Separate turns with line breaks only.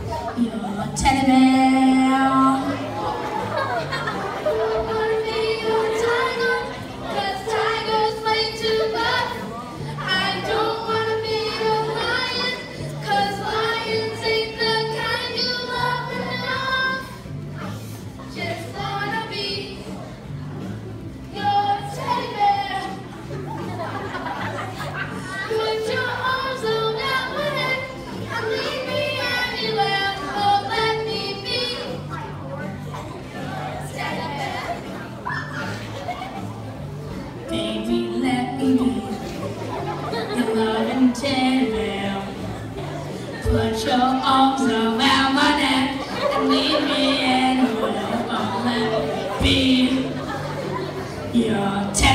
your teddy bear. Baby, let me be your loving teddy bear. Put your arms around my neck and lead me anywhere. Oh, let me be your teddy bear.